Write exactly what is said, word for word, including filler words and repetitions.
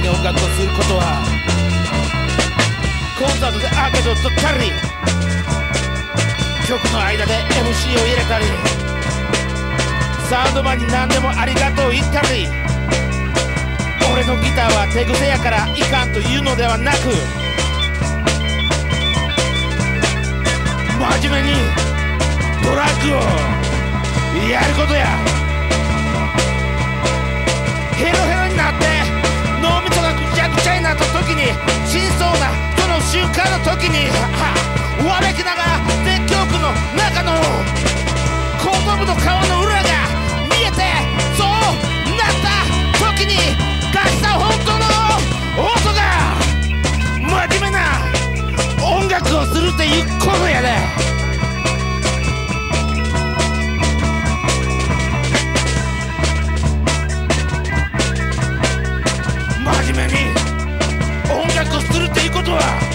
に音楽をすることはコンサートでアーケードを取ったり曲の間で エムシー を入れたりサウンドマンに何でもありがとう言ったり俺のギターは手癖やからいかんというのではなく真面目にトラックをやることや。ヘロヘロになって脳みそがぐちゃぐちゃになった時に死にそうなその瞬間の時にわめきながら絶叫区の中の後頭部の皮の裏が見えてそうなった時に出した本当の音が真面目な音楽をするっていうことやね。真面目に音楽をするっていうことは